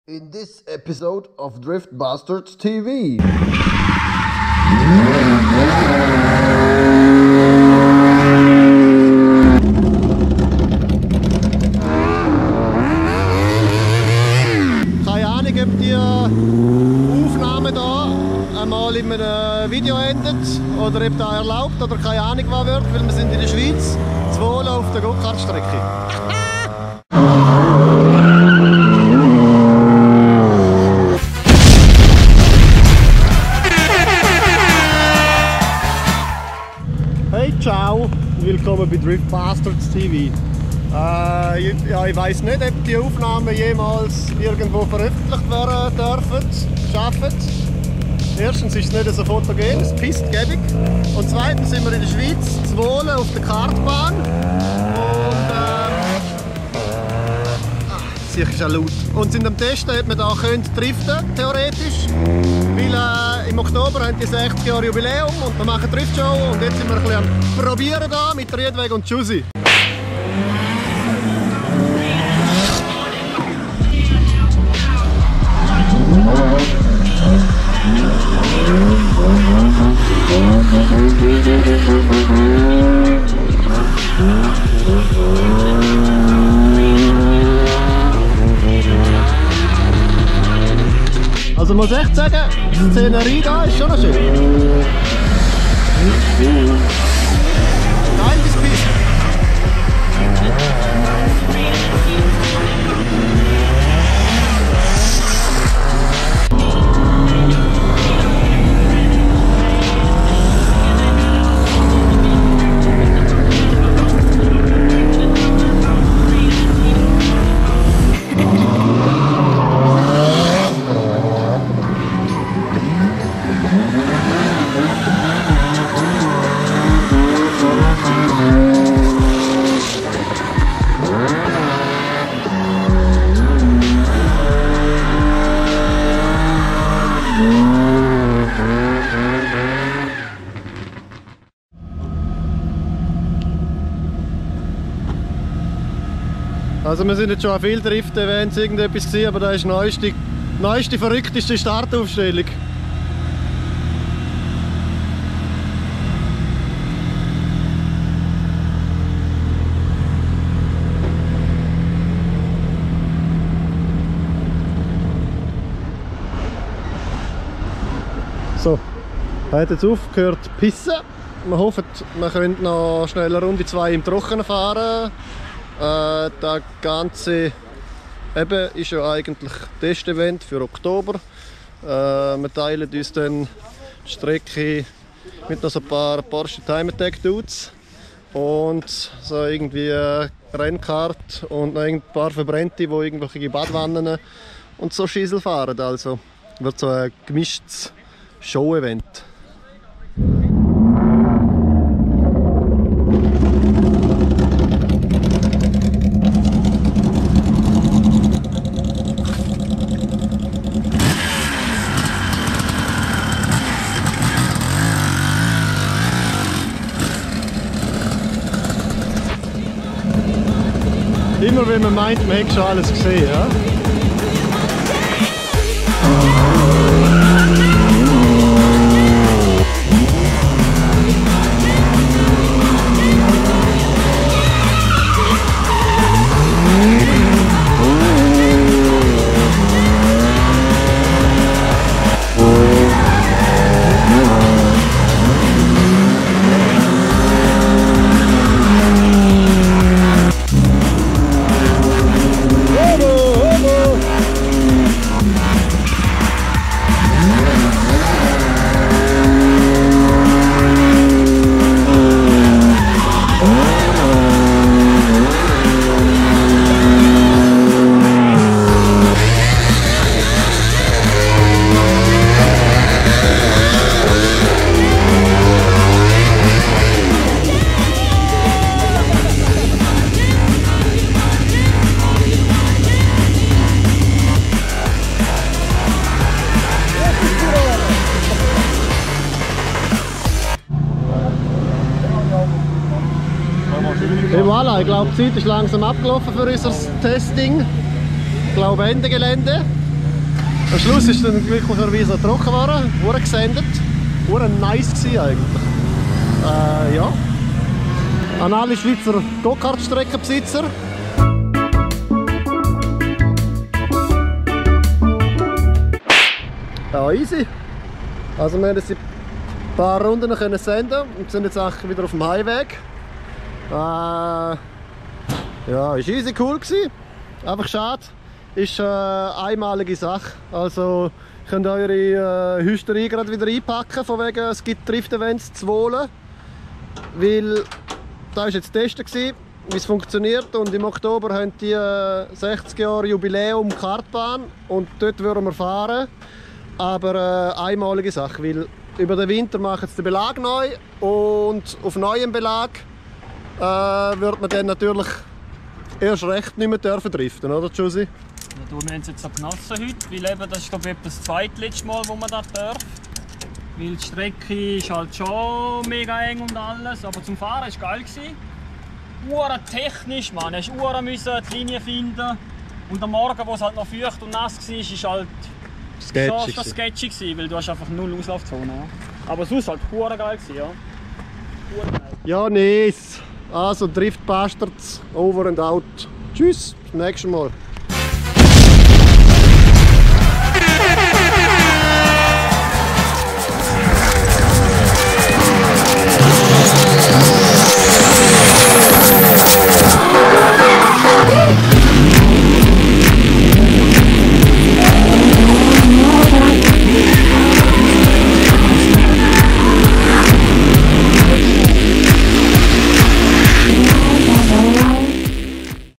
In this episode of Drift Bastards TV. Keine Ahnung, ob die Aufnahme hier einmal in einem Video endet oder ob das erlaubt oder keine Ahnung was wird, weil wir sind in der Schweiz, zu Wohl auf der Go-Kart-Strecke. Hey, ciao, willkommen bei Drift Bastards TV. Ich weiss nicht, ob die Aufnahmen jemals irgendwo veröffentlicht werden dürfen, schaffen. Erstens ist es nicht so fotogen, es pisst gäbig. Und zweitens sind wir in der Schweiz, zu Wohlen auf der Kartbahn. Und sicher ist auch laut. Und sind am Testen, ob man da driften theoretisch. Weil im Oktober haben die 60 Jahre Jubiläum und wir machen Driftshow. Und jetzt sind wir ein bisschen am Probieren da mit Riedweg und Tschüssi. Also muss echt sagen, die Szenerie da ist schon noch schön. Nein, das Piss. Also wir sind jetzt schon an vielen Drift-Events irgendetwas gesehen, aber das ist die neueste verrückteste Startaufstellung. So, er hat jetzt aufgehört zu pissen. Wir hoffen, wir können noch schnell eine Runde 2 im Trockenen fahren. Das Ganze eben ist ja eigentlich Testevent für Oktober. Wir teilen uns dann die Strecke mit noch so ein paar Porsche Time Attack Dudes und so irgendwie Rennkart und noch ein paar Verbrennte, die irgendwelche Badwannen und so Schissel fahren. Also wird so ein gemischtes Show-Event. Immer wenn man meint, man hätte schon alles gesehen, ja? Et voilà, ich glaube, die Zeit ist langsam abgelaufen für unser Testing. Ich glaube, Ende Gelände. Am Schluss ist dann glücklicherweise noch trocken geworden, wurde gesendet. Wurde nice gewesen eigentlich. Ja. An alle Schweizer Go-Kart-Streckenbesitzer. Ja, easy. Also wir haben jetzt ein paar Runden können senden und sind jetzt auch wieder auf dem Heimweg. Ja, ist easy cool gewesen. Einfach schade. Ist eine einmalige Sache. Also könnt ihr eure Hysterie gerade wieder einpacken, von wegen es gibt Drift-Events zu Wohlen. Weil da war jetzt das Testen, wie es funktioniert, und im Oktober haben die 60 Jahre Jubiläum Kartbahn und dort würden wir fahren. Aber einmalige Sache, weil über den Winter machen sie den Belag neu und auf neuem Belag wird man dann natürlich erst recht nicht mehr driften, oder Josi? Ja, wir haben es jetzt so genossen heute, weil eben, das ist glaube ich das zweitletzte Mal, wo man das darf. Weil die Strecke ist halt schon mega eng und alles, aber zum Fahren war es geil. Ura technisch, man. Du musste die Linie finden. Und am Morgen, wo es halt noch feucht und nass war, war halt schon sketchy, weil du hast einfach null Auslaufzone. Ja. Aber sonst halt ura geil, ja. Ja, nice. Also Drift Bastards, over and out. Tschüss, bis zum nächsten Mal.